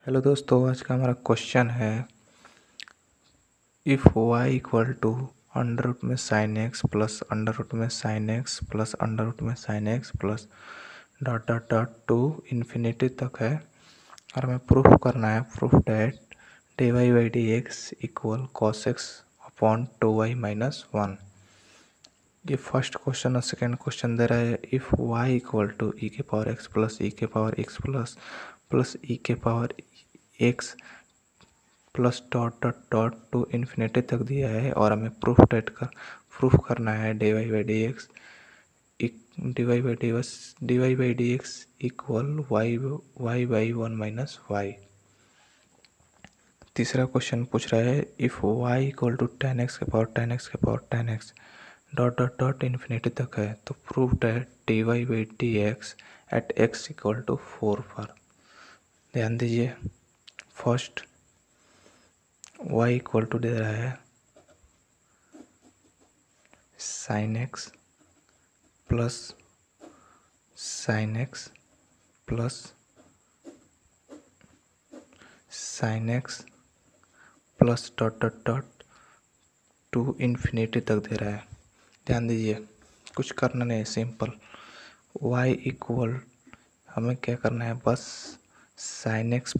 Hello दोस्तों, आज का हमारा क्वेश्चन है if y equal to under root में sine x plus under root में sine x plus under root में sine x plus dot dot dot to infinity तक है और हमें प्रूफ करना है proof that d y by d x equal cos x upon 2y-1। ये first question और सेकेंड क्वेश्चन दे रहा है if y equal to e के पावर एक्स प्लस ई के पावर एक्स प्लस ई के power x plus dot dot dot to infinity तक दिया है और हमें प्रूफ करना है d y by d x equal y by 1-y। तीसरा क्वेश्चन पूछ रहा है if y equal to ten x के power ten x dot dot dot infinity तक है तो proof that d y by d x at x equal to 4 पर। ध्यान दीजिए, फर्स्ट y इक्वल टू दे रहा है sine x plus sine x plus sine x plus dot dot dot to infinity तक दे रहा है। ध्यान दीजिए, कुछ करना नहीं, सिंपल y इक्वल हमें क्या करना है, बस साइन एक्स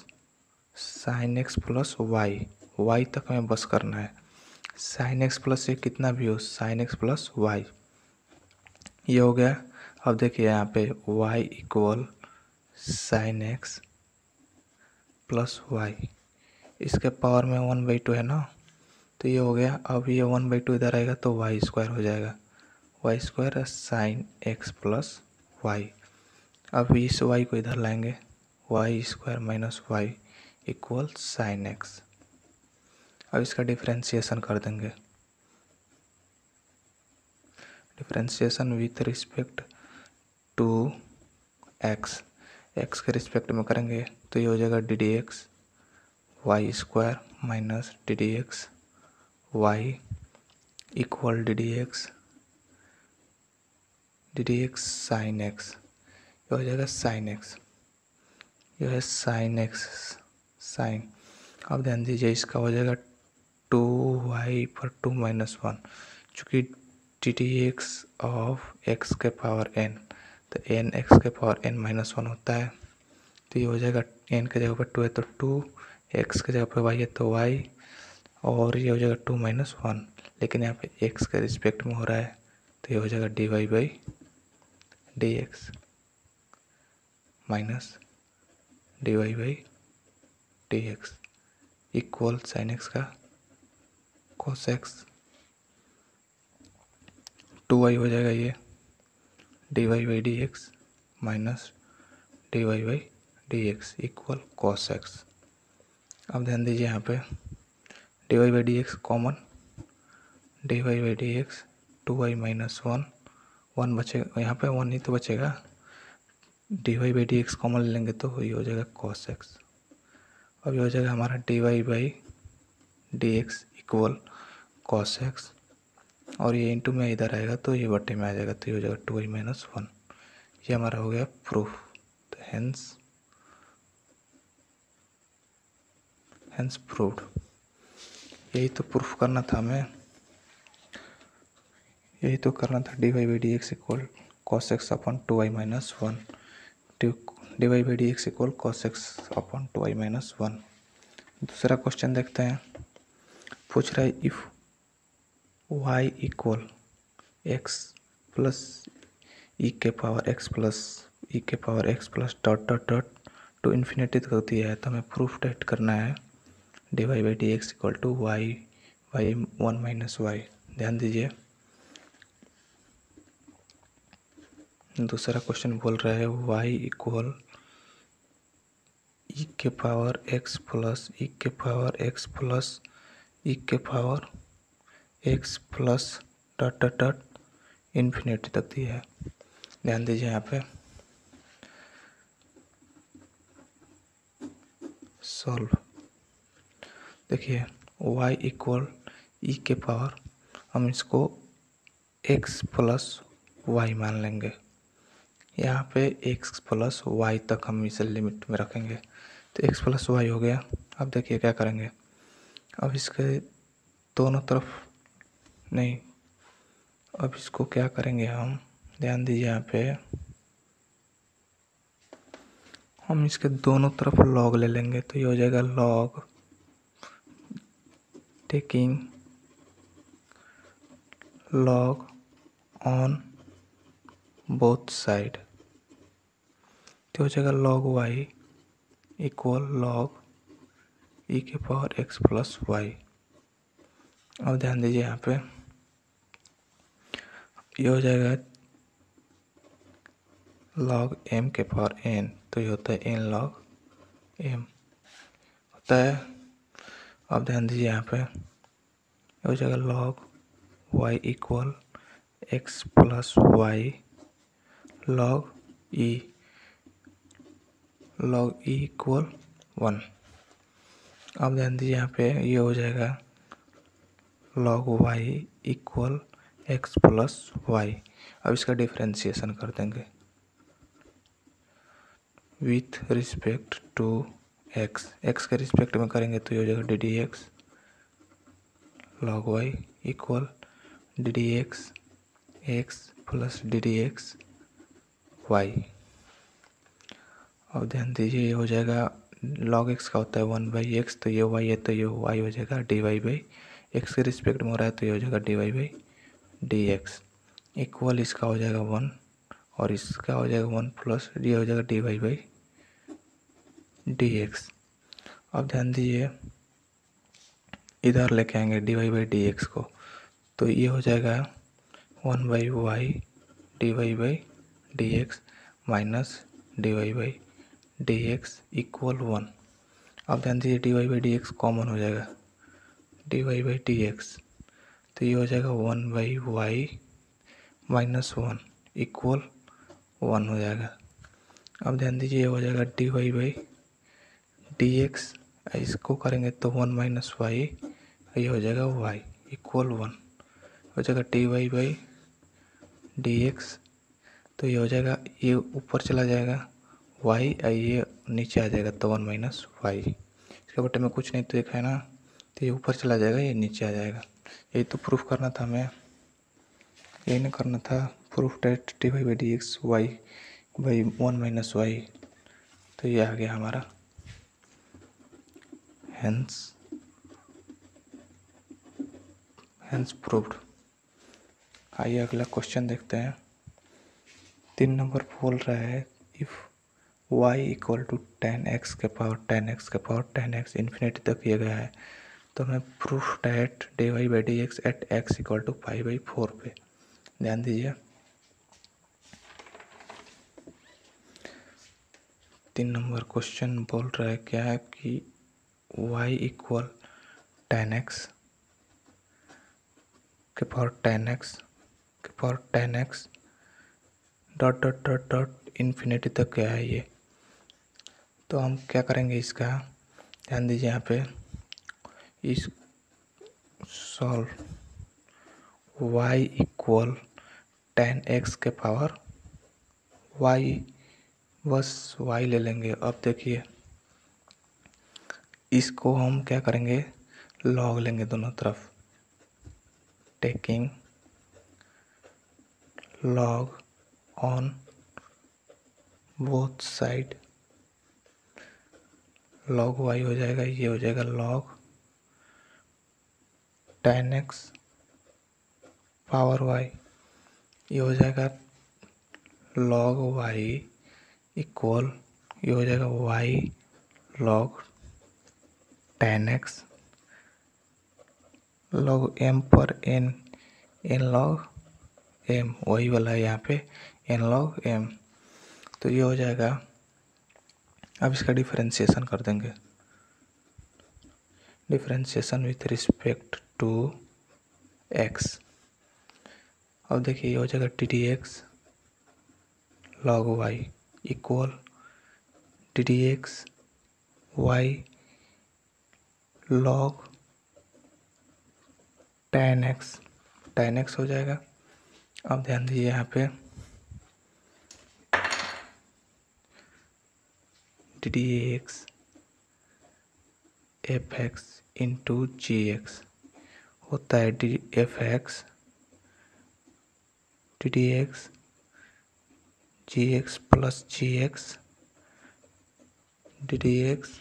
प्लस वाई तक हमें बस करना है। साइन एक्स प्लस ये कितना भी हो, साइन एक्स प्लस वाई ये हो गया। अब देखिए यहाँ पे y equal sine x plus y, इसके पावर में 1/2 है ना, तो ये हो गया। अब ये 1/2 इधर आएगा तो वाई स्क्वायर हो जाएगा, y square sine x plus y. अब इस y को इधर लाएंगे, y square minus y equal sine x. अब इसका डिफ्रेंशिएशन कर देंगे, differentiation with respect to x, x के रिस्पेक्ट में करेंगे तो ये हो जाएगा d d x y square minus d d x y equal d d x sine x. ये हो जाएगा साइन एक्स, ये है साइन एक्स साइन। अब ध्यान दीजिए, इसका हो जाएगा 2y पर 2-1, चूँकि d d x of x के पावर n, तो n एक्स के पावर n-1 होता है, तो ये हो जाएगा n के जगह पर 2 है तो 2, x के जगह पर y है तो y, और ये हो जाएगा 2-1, लेकिन यहाँ पे x के रिस्पेक्ट में हो रहा है तो ये हो जाएगा d y by d x minus d y by d x equal sine x का कोस एक्स, 2y हो जाएगा ये d y by d x minus d y by d x equal cos x. अब ध्यान दीजिए, यहाँ पे d y by d x common, d y by d x 2y-1 1 बचेगा, यहाँ पे 1 ही तो बचेगा, d y by d x common ले लेंगे तो ये हो जाएगा कॉस एक्स। अब ये हो जाएगा हमारा d y by d x equal cos x, और ये इंटू में इधर आएगा तो ये बटे में आ जाएगा तो ये हो जाएगा 2y-1। ये हमारा हो गया प्रूफ। तो हेंस प्रूव्ड। यही तो प्रूफ करना था हमें, यही तो करना था, d y by d x equal cos x upon 2y-1, d y by d x equal cos x upon 2y-1। दूसरा क्वेश्चन देखते हैं, पूछ रहा है if y equal x plus e के power x plus dot dot dot to infinity तक दिया है तो हमें प्रूफ डेट करना है d y by d x equal to y by 1-y। ध्यान दीजिए, दूसरा क्वेश्चन बोल रहा है y इक्वल ई के पावर एक्स प्लस ई के पावर एक्स प्लस ई के power x plus dot dot dot infinity तक दिया है। ध्यान दीजिए, यहाँ पे सॉल्व, देखिए y इक्वल ई के पावर, हम इसको x प्लस वाई मान लेंगे, यहाँ पे x प्लस वाई तक हम इसे लिमिट में रखेंगे। तो x प्लस वाई हो गया। अब देखिए क्या करेंगे, अब इसके दोनों तरफ नहीं, अब इसको क्या करेंगे हम, ध्यान दीजिए यहाँ पे, हम इसके दोनों तरफ लॉग ले लेंगे। तो ये हो जाएगा log taking log on both side, तो हो जाएगा log y equal log e के पावर एक्स प्लस वाई। अब ध्यान दीजिए यहाँ पे, ये हो जाएगा लॉग एम के पावर एन, तो ये होता है एन लॉग एम होता है। अब ध्यान दीजिए यहाँ पे, ये हो जाएगा log y equal x plus y log e equal 1। अब ध्यान दीजिए यहाँ पे, ये हो जाएगा log y equal x plus y. अब इसका डिफ्रेंशिएशन कर देंगे विथ रिस्पेक्ट टू एक्स के रिस्पेक्ट में करेंगे तो ये हो जाएगा d d x log y equal d d x plus d d x y. अब ध्यान दीजिए, ये हो जाएगा लॉग एक्स का होता है 1/x, तो ये वाई है तो ये वाई हो जाएगा डी वाई बाई एक्स के रिस्पेक्ट में हो रहा है तो ये हो जाएगा d y by d x equal इसका हो जाएगा 1 और इसका हो जाएगा 1 प्लस ये हो जाएगा d y by d x. अब ध्यान दीजिए, इधर लेके आएंगे d y by d x को, तो ये हो जाएगा 1/y d y by d x minus d y by d x equal 1। अब ध्यान दीजिए, d y by d x common हो जाएगा, d y by d x, तो ये हो जाएगा 1/y माइनस 1 इक्वल 1 हो जाएगा। अब ध्यान दीजिए, ये हो जाएगा d y by d x, इसको करेंगे तो 1 माइनस वाई, ये हो जाएगा y इक्वल 1 हो जाएगा d y by d x, तो ये हो जाएगा, ये ऊपर चला जाएगा y, ये नीचे आ जाएगा तो 1 माइनस वाई। इसके बटे में कुछ नहीं तो एक है ना, तो ये ऊपर चला जाएगा ये नीचे आ जाएगा। यही तो प्रूफ करना था हमें, यही ना करना था, proof that d y by d x y by 1 minus y, तो ये आ गया हमारा हेंस प्रूव्ड। आइए अगला क्वेश्चन देखते हैं। 3 नंबर बोल रहा है if y equal to 10x के पावर 10x के पावर 10x इन्फिनिटी तक किया गया है, तो हमें proof that d y by d x at x equal to 5/4 पे। ध्यान दीजिए, 3 नंबर क्वेश्चन बोल रहा है क्या है कि y इक्वल 10x के पावर 10x के power 10x dot dot dot dot infinity तक गया है ये। तो हम क्या करेंगे इसका, ध्यान दीजिए यहाँ पे, इस सॉल्व y इक्वल 10x के पावर y, बस y ले लेंगे। अब देखिए, इसको हम क्या करेंगे, लॉग लेंगे दोनों तरफ, taking log on both side, log y हो जाएगा, ये हो जाएगा लॉग 10x पावर वाई, ये हो जाएगा लॉग वाई इक्वल, ये हो जाएगा y log 10x log m पर n लॉग m, वही वाला है यहाँ पे n लॉग m, तो ये हो जाएगा। अब इसका डिफरेंशिएशन कर देंगे, differentiation with respect to x। अब देखिए, ये हो जाएगा d d x log y equal d d x y log 10x हो जाएगा। अब ध्यान दीजिए यहाँ पे, d d x f x into g x होता है d f x d x g x plus g x d x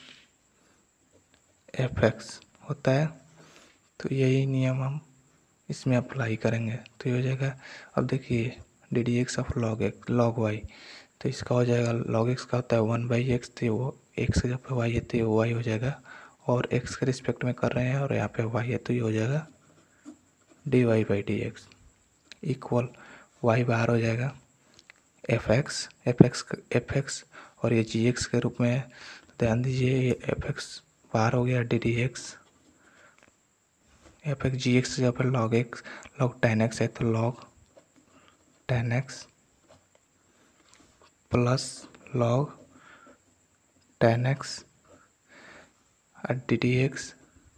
f x होता है। तो यही नियम हम इसमें अप्लाई करेंगे तो ये हो जाएगा। अब देखिए d d x of log x log y, तो इसका हो जाएगा लॉग एक्स का होता है 1/x, तो वो एक्स जब पे वाई है तो ये वाई हो जाएगा, और एक्स के रिस्पेक्ट में कर रहे हैं और यहाँ पे वाई है तो ये हो जाएगा d y by d x equal y बाहर हो जाएगा एफ एक्स और ये जी एक्स के रूप में है। तो ध्यान दीजिए ये एफ एक्स बाहर हो गया, d d x f x g x जहाँ पर लॉग एक्स लॉग 10x है तो log 10x plus log 10x d d x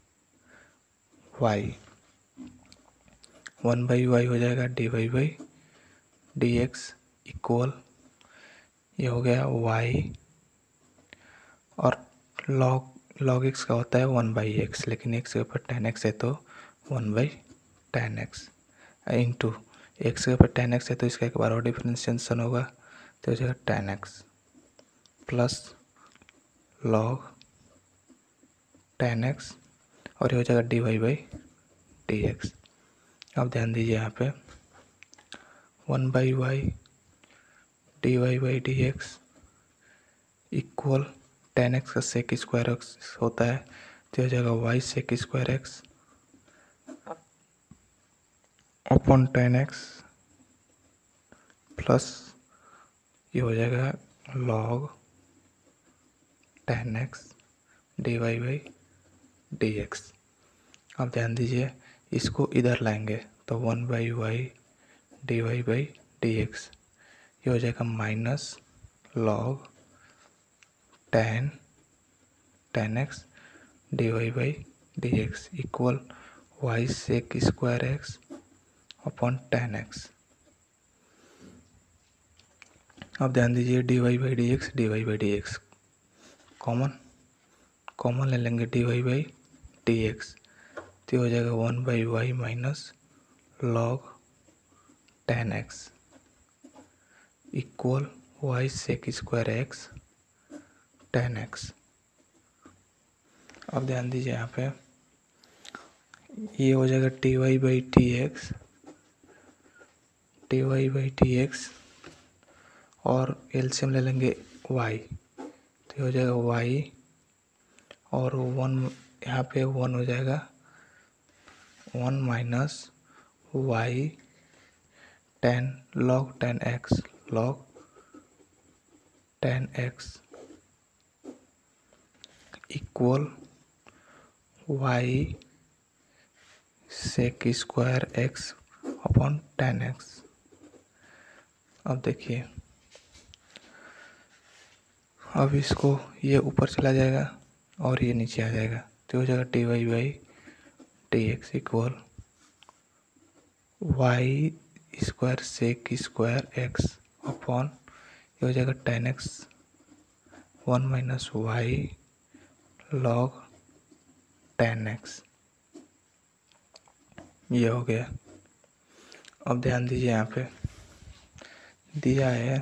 y 1/y हो जाएगा d y by d x equal ये हो गया y, और log x का होता है 1/x, लेकिन x के ऊपर 10x है तो 1/10x इंटू x के ऊपर 10x है तो इसका एक बार और डिफरेंशिएशन होगा तो हो जाएगा 10x प्लस log 10x और ये हो जाएगा d y by d x. अब ध्यान दीजिए यहाँ पे 1/y d y by d x equal 10x का सेक स्क्वायर एक्स होता है तो हो जाएगा y sec square x upon 10x प्लस ये हो जाएगा log 10x d y by d x. अब ध्यान दीजिए इसको इधर लाएंगे तो 1/y d y by d x ये हो जाएगा minus log 10x d y by d x equal y sec square x upon 10x। अब ध्यान दीजिए d y by d x common ले लेंगे d y by d x तो हो जाएगा 1/y minus log 10x equal y sec square x 10x। अब ध्यान दीजिए यहाँ पे ये हो जाएगा t y by t x और एलसीएम ले लेंगे y तो ये हो जाएगा y और 1 यहाँ पे 1 हो जाएगा 1 minus y 10 log 10x equal y sec square x upon 10x। अब देखिए अब इसको ये ऊपर चला जाएगा और ये नीचे आ जाएगा तो हो जाएगा d y by d x equal y square sec square x upon ये हो जाएगा 10x 1 minus Y log 10x ये हो गया। अब ध्यान दीजिए यहाँ पे दिया है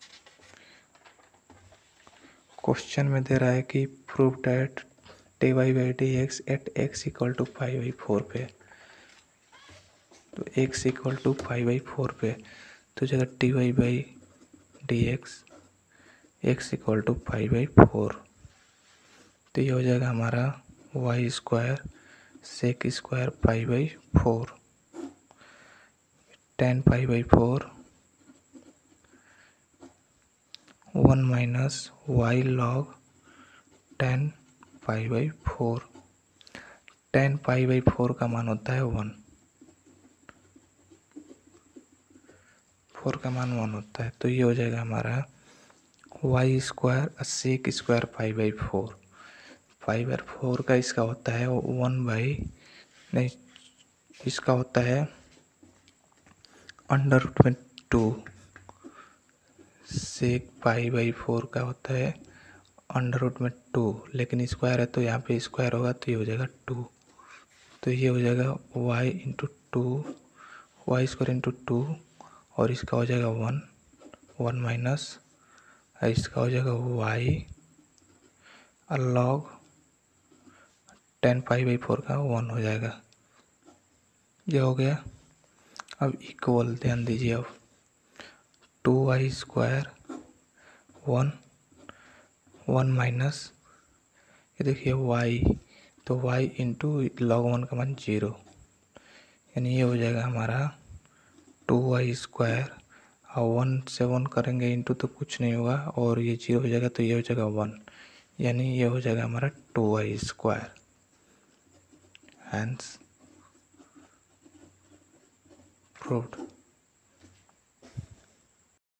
क्वेश्चन में दे रहा है कि prove that d y by d x at x equal to 5/4 पे, तो एक्स इक्वल टू 5/4 पे तो जगह d y by d x equal to 5/4 तो ये हो जाएगा हमारा y square sec square 5/4 10 5/4 1 minus y log 10 5/4 10 5/4 का मान होता है 1 4 का मान 1 होता है तो ये हो जाएगा हमारा वाई स्क्वायर सेक स्क्वायर 5/4 5/4 का इसका होता है 1/नहीं इसका होता है अंडर रूट में 2 सेक 5/4 का होता है अंडर रूट में 2, लेकिन स्क्वायर है तो यहाँ पे स्क्वायर होगा तो ये हो जाएगा 2, तो ये हो जाएगा y into 2, y square into 2, और इसका हो जाएगा 1 माइनस इसका हो जाएगा y लॉग 10π/4 का 1 हो जाएगा। ये हो गया। अब इक्वल ध्यान दीजिए, अब 2y स्क्वायर 1 माइनस ये देखिए y, तो y इंटू लॉग 1 का मान 0, यानी ये हो जाएगा हमारा 2y स्क्वायर, और 1 से 1 करेंगे इंटू तो कुछ नहीं होगा, और ये 0 हो जाएगा तो ये हो जाएगा 1, यानी ये हो जाएगा हमारा 2y स्क्वायर। Hence proved.